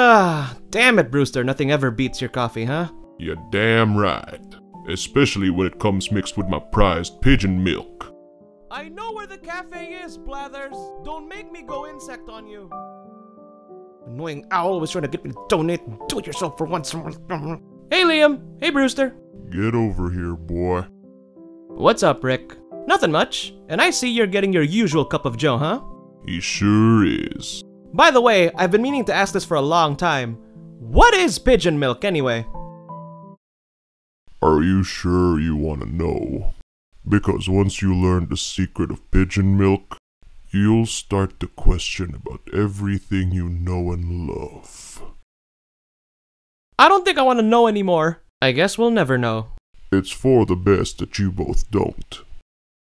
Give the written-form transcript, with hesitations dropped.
Ah, damn it, Brewster. Nothing ever beats your coffee, huh? You're damn right. Especially when it comes mixed with my prized pigeon milk. I know where the cafe is, Blathers. Don't make me go insect on you. Annoying owl always trying to get me to donate. Do it yourself for once. Hey, Liam. Hey, Brewster. Get over here, boy. What's up, Rick? Nothing much. And I see you're getting your usual cup of joe, huh? He sure is. By the way, I've been meaning to ask this for a long time. What is pigeon milk, anyway? Are you sure you want to know? Because once you learn the secret of pigeon milk, you'll start to question about everything you know and love. I don't think I want to know anymore. I guess we'll never know. It's for the best that you both don't.